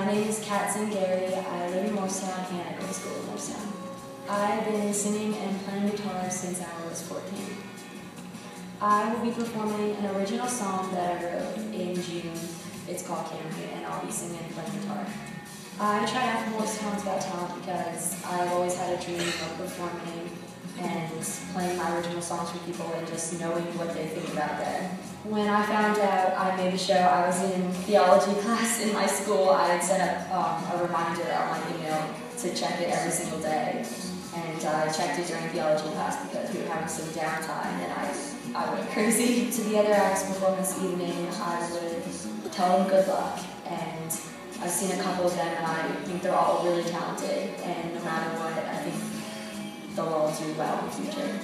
name is Kat Zangari. I live in Morristown and I go to school in Morristown. I've been singing and playing guitar since I was 14. I will be performing an original song that I wrote in June. It's called Camry, and I'll be singing and playing guitar. I tried out for Morristown's Got Talent because I've always had a dream of performing and playing my original songs for people and just knowing what they think about them. When I found out I made the show, I was in theology class in my school. I had set up a reminder on my email to check it every single day. And I checked it during theology class because we were having some downtime and I went crazy. To the other acts perform this evening, I would tell them good luck. And I've seen a couple of them and I think they're all really talented. And no matter what, I think they'll all do well in the future.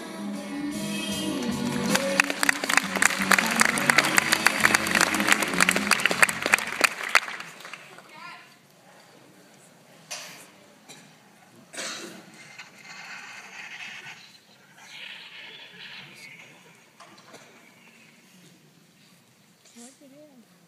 What did you do?